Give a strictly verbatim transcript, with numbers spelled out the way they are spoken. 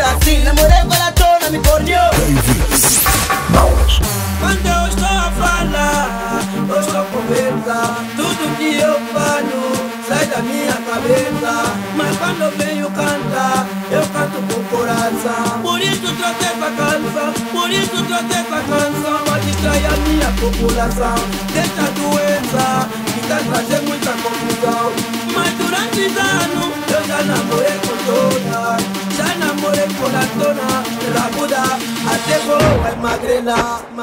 assim. Namorei com ela toda, me corneou. Quando eu estou a falar, eu estou com medo. Tudo que eu falo sai da minha cabeça. Mas quando eu venho cantar, eu canto com coração. Por isso trouxe essa canção, por isso trouxe essa canção, pra distrair a minha população dessa doença que tá trazendo muita confusão. Mas durante anos eu já namorei com todas, já namorei com a dona, ela muda, até vou emagrecer.